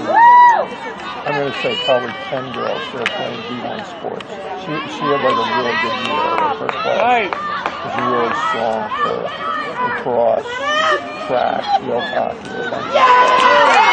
I'm going to say probably 10 girls that are playing D1 sports. She had like a really good year at her class. She's really strong for lacrosse, track, field hockey, a bunch of stuff.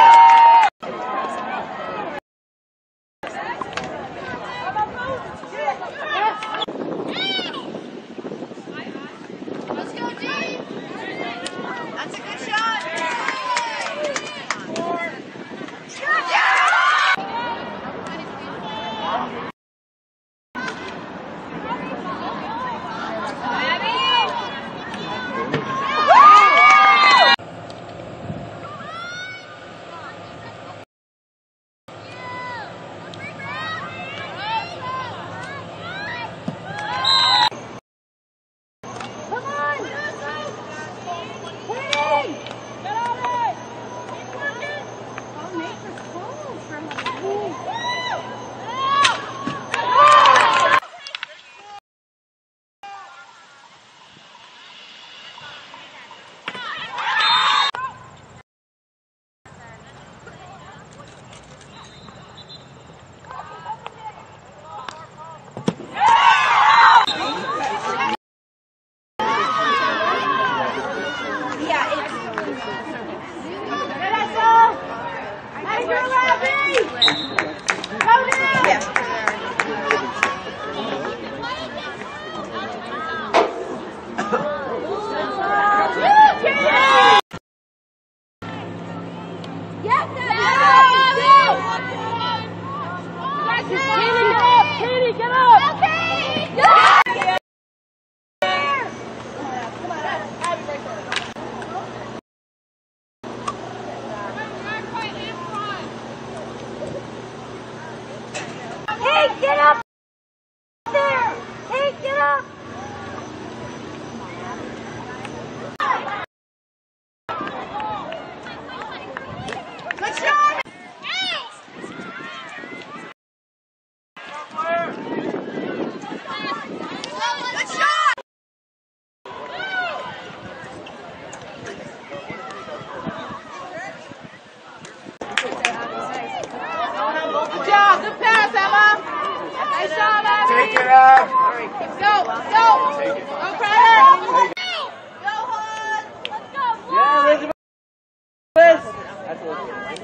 Get up there! Hey, get up! Good shot! Good shot! Good job! Good pass, Emma! Nice job, Abby! Take it out! Let's go! Let's go! Take it. Go, Crowder! Go, Hud! Let's go! Yeah, Elizabeth! That's Elizabeth.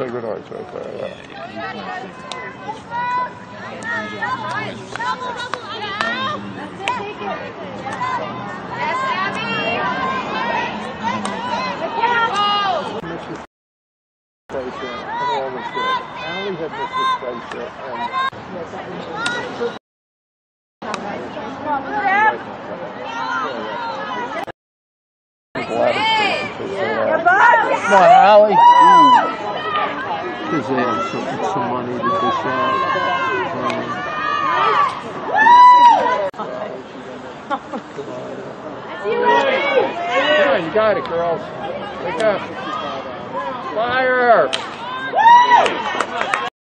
say goodnight right there, yeah. Allie had missed the spaceship and come on, Allie. Because they have some money to dish out. Yeah, you got it, girls. Wake up. Fire!